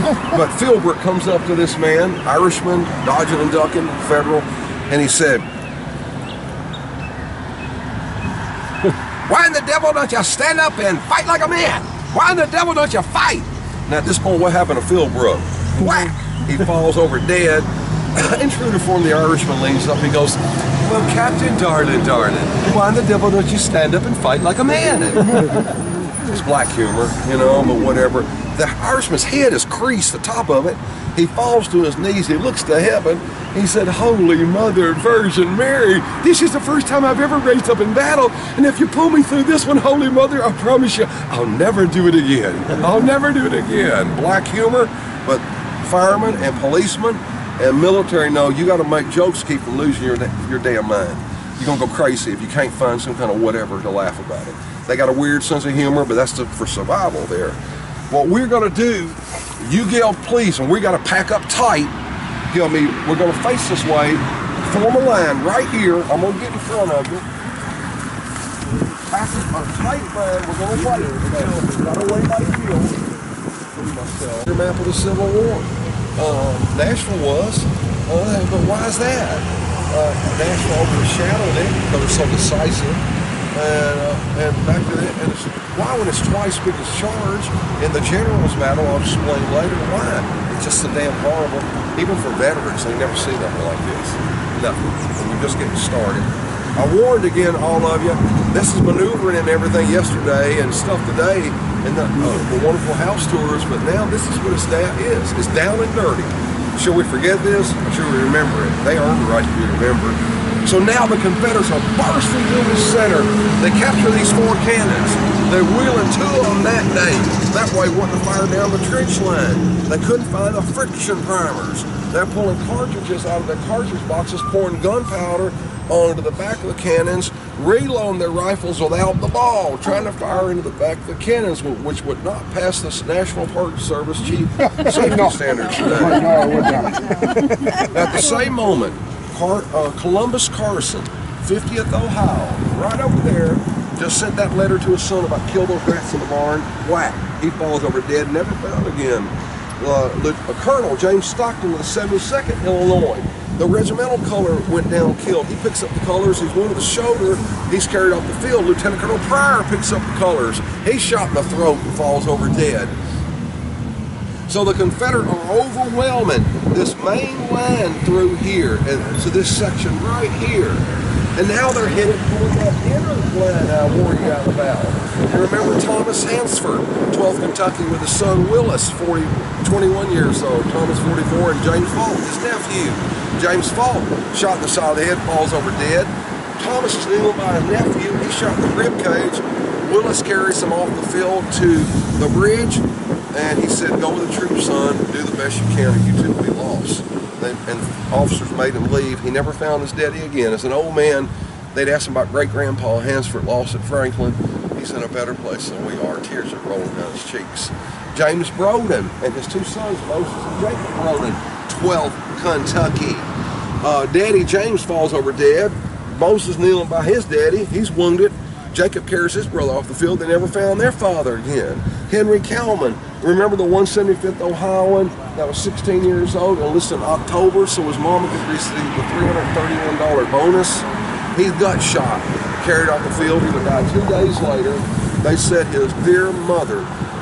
But Philbrook comes up to this man, Irishman, dodging and ducking, federal, and he said, "Why in the devil don't you stand up and fight like a man? Why in the devil don't you fight?" And at this point, what happened to Philbrook? Whack! He falls over dead. In true to form, the Irishman leans up. He goes, "Well, Captain Darling, why in the devil don't you stand up and fight like a man?" It's black humor, you know, but whatever. The Irishman's head is creased, the top of it. He falls to his knees. He looks to heaven. He said, "Holy Mother Virgin Mary, this is the first time I've ever raised up in battle. And if you pull me through this one, Holy Mother, I promise you, I'll never do it again. I'll never do it again." Black humor, but firemen and policemen and military know you got to make jokes to keep from losing your damn mind. You're going to go crazy if you can't find some kind of whatever to laugh about it. They got a weird sense of humor, but that's for survival there. What we're going to do, you yell police, and we got to pack up tight. We're going to face this way, form a line right here. I'm going to get in front of you. Pack a tight line. We're going to wait. We've got to wait by the field. Your map of the Civil War. Nashville was, but why is that? Nashville overshadowed it because it's so decisive. And back to that, and why when it's twice big as charge in the general's battle, I'll explain later why. It's just so damn horrible. Even for veterans, they never see nothing like this. Nothing. And we're just getting started. I warned again all of you, this is maneuvering and everything yesterday and stuff today, and the wonderful house tours, but now this is what it's down and dirty. Should we forget this? I'm sure we remember it. They earned the right to be remembered. So now the Confederates are bursting through the center. They capture these 4 cannons. They're wheeling 2 of them that day. That way, wanting to fire down the trench line. They couldn't find the friction primers. They're pulling cartridges out of their cartridge boxes, pouring gunpowder onto the back of the cannons, reloading their rifles without the ball, trying to fire into the back of the cannons, which would not pass the National Park Service chief safety standards today. At the same moment, Columbus Carson, 50th Ohio, right over there, just sent that letter to his son about kill those rats in the barn. Whack! He falls over dead, never found again. Colonel James Stockton of the 72nd Illinois, the regimental color went down killed. He picks up the colors. He's wounded the shoulder. He's carried off the field. Lieutenant Colonel Pryor picks up the colors. He's shot in the throat and falls over dead. So the Confederates are overwhelming this main line through here, and to this section right here. And now they're headed toward that inner line I warned you about. You remember Thomas Hansford, 12th Kentucky, with his son Willis, 21 years old, Thomas 44, and James Falk, his nephew. James Falk, shot in the side of the head, falls over dead. Thomas is kneeled by his nephew. He's shot in the rib cage. Willis carries him off the field to the bridge, and he said, "Go with the troops, son. Do the best you can, or you two will be lost." And officers made him leave. He never found his daddy again. As an old man, they'd asked him about great-grandpa Hansford, lost at Franklin. He's in a better place than we are. Tears are rolling down his cheeks. James Broden and his 2 sons, Moses and Jacob Broden, 12th Kentucky. Daddy James falls over dead. Moses kneeling by his daddy. He's wounded. Jacob carries his brother off the field. They never found their father again. Henry Kalman, remember the 175th Ohioan that was 16 years old, enlisted in October so his mama could receive the $331 bonus? He got shot, carried off the field. He would die 2 days later. They said his dear mother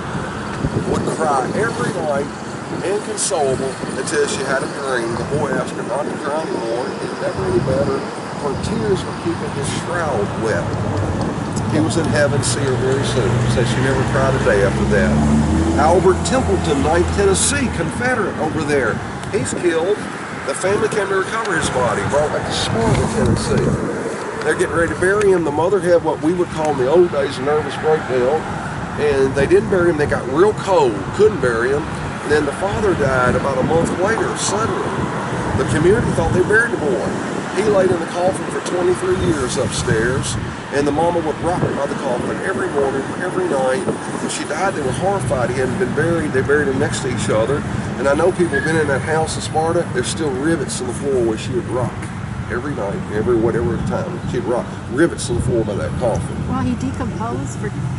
would cry every night, inconsolable, until she had a dream. The boy asked her not to cry anymore. It's never any better. Her tears were keeping his shroud wet. He was in heaven, see her very soon. Said she never cried a day after that. Albert Templeton, 9th Tennessee, Confederate over there. He's killed. The family came to recover his body, brought back to Sparta, Tennessee. They're getting ready to bury him. The mother had what we would call in the old days a nervous breakdown, and they didn't bury him. They got real cold, couldn't bury him. And then the father died about a month later, suddenly. The community thought they buried the boy. He laid in the coffin for 23 years upstairs, and the mama would rock him by the coffin every morning, every night. When she died, they were horrified. He hadn't been buried. They buried him next to each other. And I know people have been in that house in Sparta. There's still rivets in the floor where she would rock every night, whatever time. She'd rock rivets in the floor by that coffin. Well, he decomposed for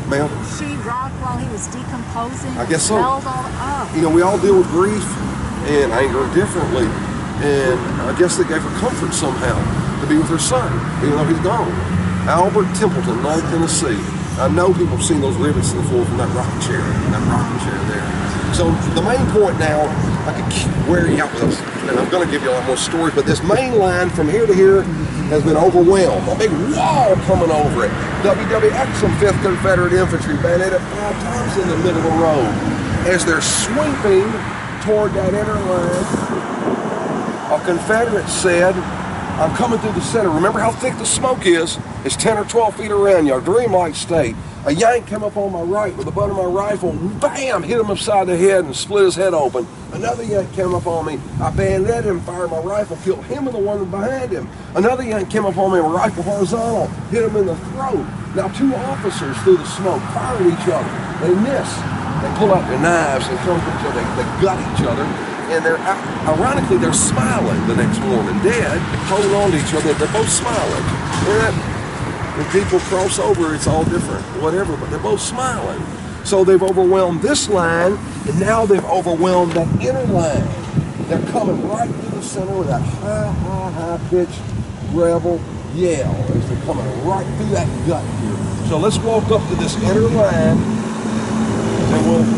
Ma'am? Sheetrock while he was decomposing? I guess so. Smelled all up. You know, we all deal with grief and anger differently. And I guess they gave her comfort somehow to be with her son, even though he's gone. Albert Templeton, Knoxville, Tennessee. I know people have seen those rivets in the floor from that rocking chair there. So the main point now, I could keep wearing out with us, and I'm going to give you a lot more stories, but this main line from here to here has been overwhelmed. A big wall coming over it. WWX from 5th Confederate Infantry bayoneted 5 times in the middle of the road. As they're sweeping toward that inner line, a Confederate said, I'm coming through the center. Remember how thick the smoke is? It's 10 or 12 feet around you, a dreamlike state. A Yank came up on my right with the butt of my rifle, bam, hit him upside the head and split his head open. Another Yank came up on me. I bayoneted him, fired my rifle, killed him and the one behind him. Another Yank came up on me with a rifle horizontal, hit him in the throat. Now 2 officers through the smoke fired at each other. They miss. They pull out their knives and come to each other. They gut each other. And ironically, they're smiling the next morning, dead, holding on to each other. They're both smiling. When people cross over, it's all different, whatever, but they're both smiling. So they've overwhelmed this line, and now they've overwhelmed that inner line. They're coming right through the center with that high-pitched rebel yell as they're coming right through that gut here. So let's walk up to this inner line, and we'll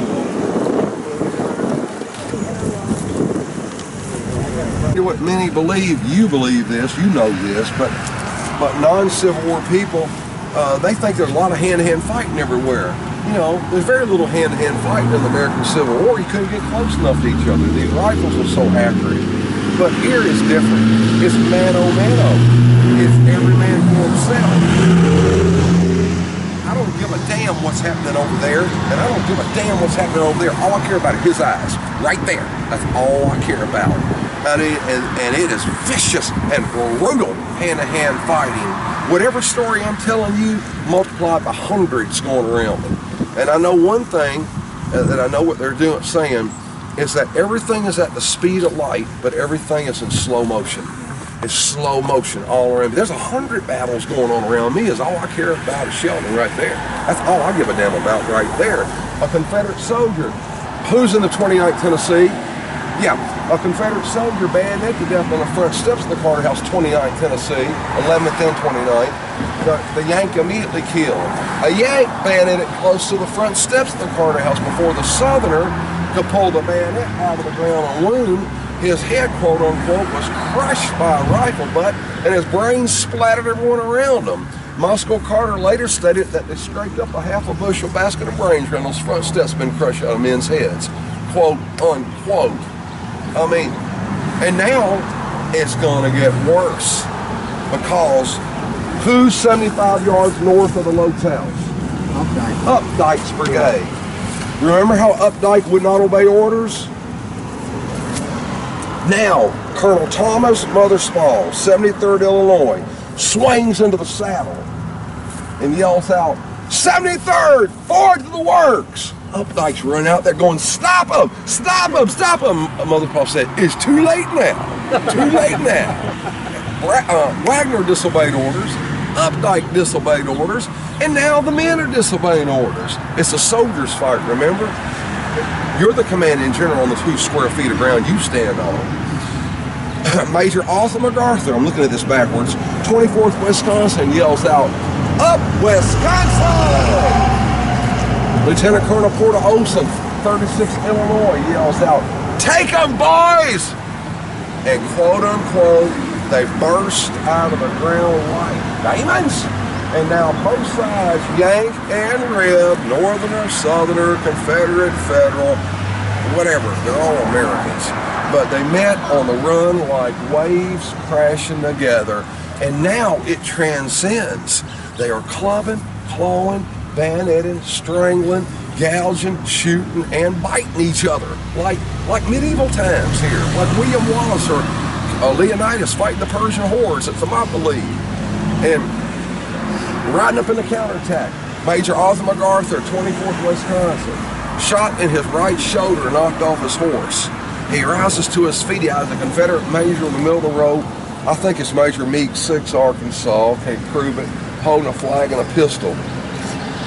what many believe, you believe this, you know this, but non-Civil War people, they think there's a lot of hand-to-hand fighting everywhere. You know, there's very little hand-to-hand fighting in the American Civil War. You couldn't get close enough to each other. These rifles were so accurate. But here it's different. It's mano-mano. It's every man for himself. I don't give a damn what's happening over there, and I don't give a damn what's happening over there. All I care about is his eyes, right there. That's all I care about. And it is vicious and brutal hand-to-hand fighting. Whatever story I'm telling you, multiplied by hundreds going around them. And I know one thing that I know what they're saying is that everything is at the speed of light, but everything is in slow motion. It's slow motion all around me. There's 100 battles going on around me. Is all I care about is Shelton right there. That's all I give a damn about right there. A Confederate soldier. Who's in the 29th Tennessee? Yeah, a Confederate soldier bayoneted to death on the front steps of the Carter House, 29th Tennessee, 11th and 29th. The Yank immediately killed. A Yank bayoneted close to the front steps of the Carter House before the Southerner could pull the bayonet out of the ground and wound. His head, quote unquote, was crushed by a rifle butt and his brains splattered everyone around him. Moscow Carter later stated that they scraped up a half a bushel basket of brains around those front steps been crushed out of men's heads, quote unquote. I mean, and now it's gonna get worse because who's 75 yards north of the Lotels? Updike's brigade. Remember how Updike would not obey orders? Now, Colonel Thomas Motherspaugh, 73rd Illinois, swings into the saddle and yells out, 73rd, forward to the works. Updike's running out there going, stop him, stop him, stop him. Motherspaugh said, it's too late now, too late now. Wagner disobeyed orders, Updike disobeyed orders, and now the men are disobeying orders. It's a soldier's fight, remember? You're the commanding general on the 2 square feet of ground you stand on. Major Arthur MacArthur, I'm looking at this backwards, 24th Wisconsin yells out, up Wisconsin! Lieutenant Colonel Porter Olson, 36th Illinois yells out, take them boys! And quote unquote, they burst out of the ground like diamonds. And now both sides, Yank and Reb, Northerner, Southerner, Confederate, Federal, whatever, they're all Americans. But they met on the run like waves crashing together. And now it transcends. They are clubbing, clawing, bayoneting, strangling, gouging, shooting, and biting each other. Like medieval times here. Like William Wallace or Leonidas fighting the Persian hordes at Thermopylae. And riding up in the counterattack, Major Arthur MacArthur, 24th Wisconsin, shot in his right shoulder, knocked off his horse. He rises to his feet. He has a Confederate major in the middle of the road. I think it's Major Meeks, 6 Arkansas, can't prove it, holding a flag and a pistol.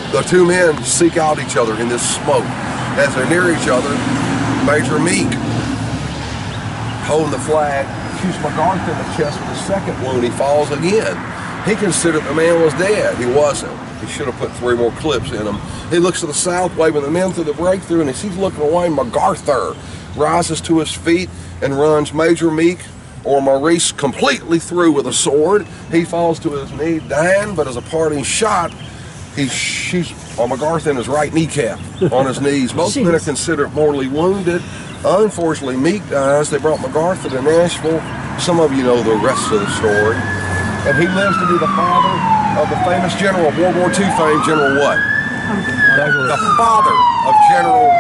The two men seek out each other in this smoke. As they're near each other, Major Meek, holding the flag, shoots McGarth in the chest with a second wound. He falls again. He considered the man was dead. He wasn't. He should have put 3 more clips in him. He looks to the south, waving the men through the breakthrough, and as he's looking away, MacArthur rises to his feet and runs Major Meek, or Maurice, completely through with a sword. He falls to his knee, dying, but as a parting shot, he shoots MacArthur in his right kneecap on his knees. Both men are considered mortally wounded. Unfortunately, Meek dies. They brought MacArthur to Nashville. Some of you know the rest of the story. And he lives to be the father of the famous general of World War II fame, General what? The father of General...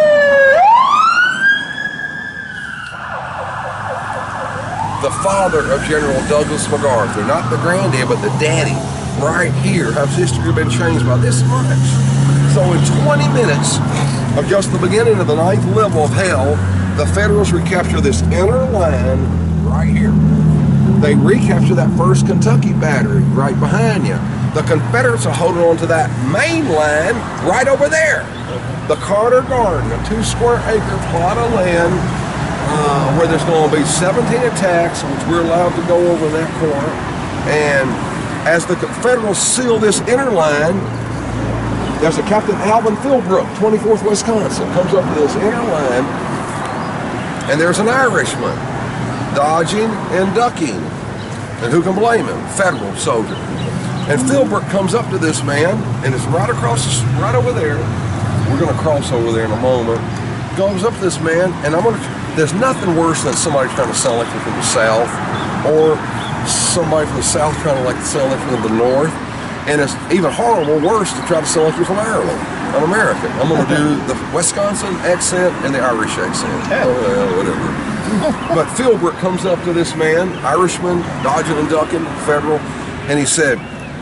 The father of General Douglas MacArthur. Not the granddad, but the daddy. Right here has history been changed by this much. So in 20 minutes of just the beginning of the 9th level of hell, the Federals recapture this inner line right here. They recapture that 1st Kentucky battery right behind you. The Confederates are holding on to that main line right over there. The Carter Garden, a 2-square-acre plot of land where there's going to be 17 attacks, which we're allowed to go over that corner. And as the Confederates seal this inner line, there's a Captain Alvin Philbrook, 24th Wisconsin, comes up to this inner line, and there's an Irishman dodging and ducking. And who can blame him? Federal soldier. And Philbrook comes up to this man, and it's right across, right over there. We're going to cross over there in a moment. Goes up to this man, and there's nothing worse than somebody trying to sound like they're from the South, or somebody from the South trying to sound like from the North. And it's even horrible, worse to try to sound like you're from Ireland, an American. I'm going to do the Wisconsin accent and the Irish accent. Whatever. But Philbrook comes up to this man, Irishman, dodging and ducking, Federal, and he said,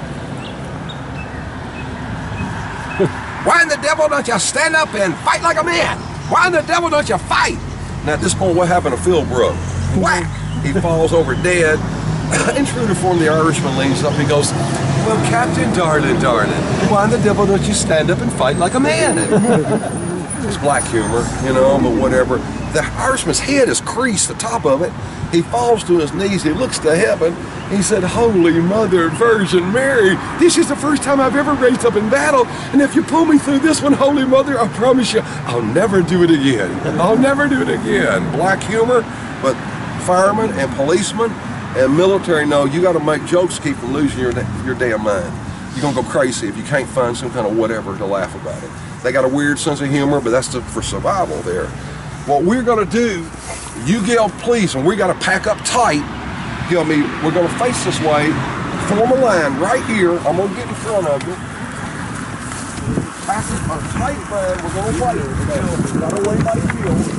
"Why in the devil don't you stand up and fight like a man? Why in the devil don't you fight?" Now at this point, what happened to Philbrook? Whack! He falls over dead. In true to form, the Irishman leans up. He goes, "Well, Captain Darling, why in the devil don't you stand up and fight like a man?" It's black humor, you know, but whatever. The Irishman's head is creased, the top of it. He falls to his knees. He looks to heaven. He said, "Holy Mother Virgin Mary, this is the first time I've ever raised up in battle. And if you pull me through this one, Holy Mother, I promise you, I'll never do it again. I'll never do it again." Black humor, but firemen and policemen and military know you got to make jokes to keep from losing your damn mind. You're going to go crazy if you can't find some kind of whatever to laugh about it. They got a weird sense of humor, but that's for survival there. What we're going to do, you yell police, and we got to pack up tight. We're going to face this way, form a line right here. I'm going to get in front of you. Pack a tight line. We're going to wait. Got to wait by the field.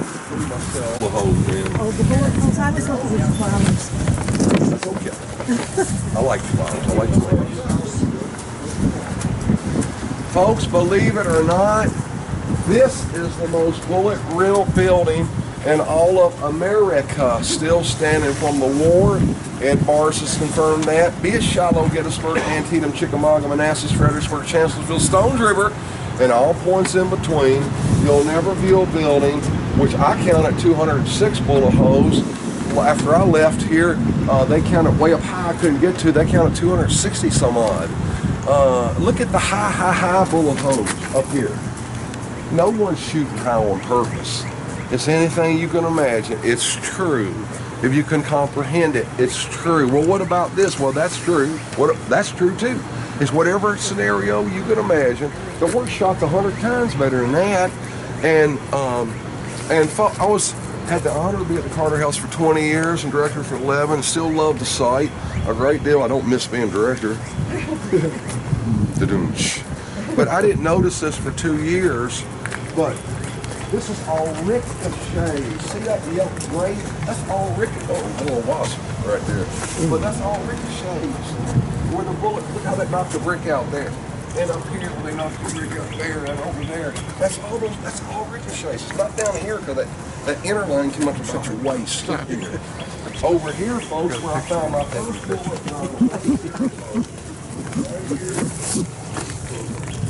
Oh, the bullet holes. I was looking at the flowers. That's okay. I like flowers. I like flowers. Folks, believe it or not, this is the most bullet-riddled building in all of America, still standing from the war. Ed Mars has confirmed that. Be it Shiloh, Gettysburg, Antietam, Chickamauga, Manassas, Fredericksburg, Chancellorsville, Stones River, and all points in between, you'll never view a building, which I counted 206 bullet holes. After I left here, they counted way up high I couldn't get to. They counted 260 some odd. Look at the high bullet holes up here. No one's shooting high on purpose. It's anything you can imagine. It's true. If you can comprehend it, it's true. Well, what about this? Well, that's true. That's true too. It's whatever scenario you can imagine. The war shot's 100 times better than that. And had the honor to be at the Carter House for 20 years and director for 11. Still love the site a great deal. I don't miss being director. But I didn't notice this for 2 years. But this is all ricochet. See that yellow gray? That's all ricochet. Oh, a little wasp right there. But that's all ricochets. Where the bullet, look how that knocked the brick out there. And up here, where they knocked the brick out there and over there. That's all ricochets. It's not down here because that inner line came up to such a waste up here. Over here, folks, where I found my first bullet.